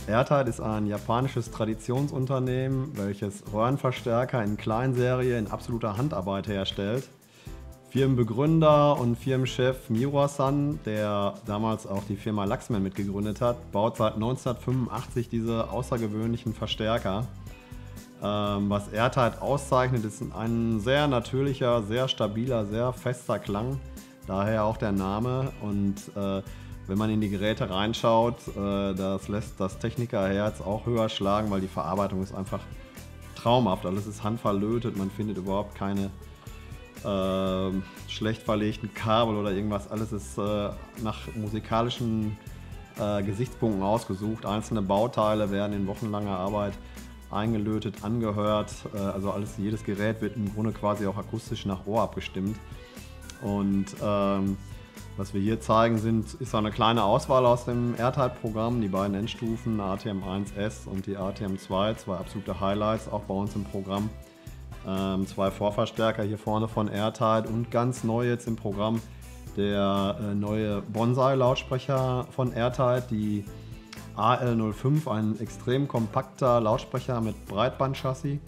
Airtight ist ein japanisches Traditionsunternehmen, welches Röhrenverstärker in Kleinserie in absoluter Handarbeit herstellt. Firmenbegründer und Firmenchef Miura-san, der damals auch die Firma Luxman mitgegründet hat, baut seit 1985 diese außergewöhnlichen Verstärker. Was Airtight auszeichnet, ist ein sehr natürlicher, sehr stabiler, sehr fester Klang. Daher auch der Name. Und wenn man in die Geräte reinschaut, das lässt das Technikerherz auch höher schlagen, weil die Verarbeitung ist einfach traumhaft. Alles ist handverlötet, man findet überhaupt keine schlecht verlegten Kabel oder irgendwas. Alles ist nach musikalischen Gesichtspunkten ausgesucht. Einzelne Bauteile werden in wochenlanger Arbeit eingelötet, angehört. Also jedes Gerät wird im Grunde quasi auch akustisch nach Ohr abgestimmt. Und was wir hier zeigen, ist eine kleine Auswahl aus dem Airtight-Programm. Die beiden Endstufen, ATM 1S und die ATM 2, zwei absolute Highlights auch bei uns im Programm. Zwei Vorverstärker hier vorne von Airtight und ganz neu jetzt im Programm der neue Bonsai-Lautsprecher von Airtight, die AL05, ein extrem kompakter Lautsprecher mit Breitbandchassis.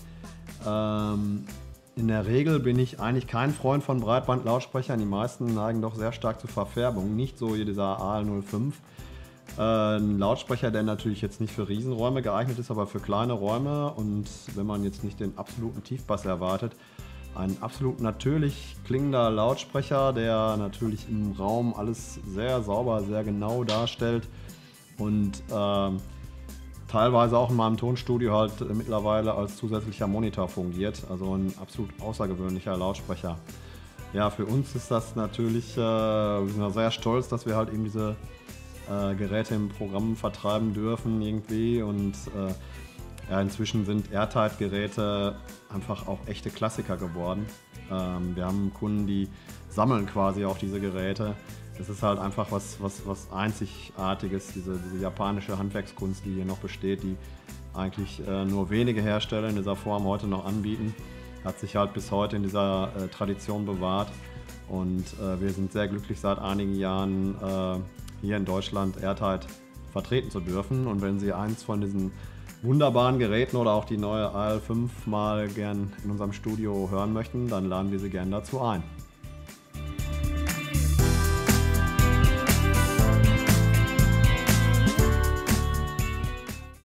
In der Regel bin ich eigentlich kein Freund von Breitbandlautsprechern. Die meisten neigen doch sehr stark zur Verfärbung. Nicht so wie dieser AL05. Ein Lautsprecher, der natürlich jetzt nicht für Riesenräume geeignet ist, aber für kleine Räume. Und wenn man jetzt nicht den absoluten Tiefbass erwartet, ein absolut natürlich klingender Lautsprecher, der natürlich im Raum alles sehr sauber, sehr genau darstellt. Und teilweise auch in meinem Tonstudio halt mittlerweile als zusätzlicher Monitor fungiert. Also ein absolut außergewöhnlicher Lautsprecher. Ja, für uns ist das natürlich, wir sind sehr stolz, dass wir halt eben diese Geräte im Programm vertreiben dürfen irgendwie. Und ja, inzwischen sind Airtight-Geräte einfach auch echte Klassiker geworden. Wir haben Kunden, die sammeln quasi auch diese Geräte. Das ist halt einfach was Einzigartiges, diese japanische Handwerkskunst, die hier noch besteht, die eigentlich nur wenige Hersteller in dieser Form heute noch anbieten. Hat sich halt bis heute in dieser Tradition bewahrt. Und wir sind sehr glücklich, seit einigen Jahren hier in Deutschland Airtight vertreten zu dürfen. Und wenn Sie eins von diesen wunderbaren Geräten oder auch die neue AL5 mal gern in unserem Studio hören möchten, dann laden wir Sie gern dazu ein.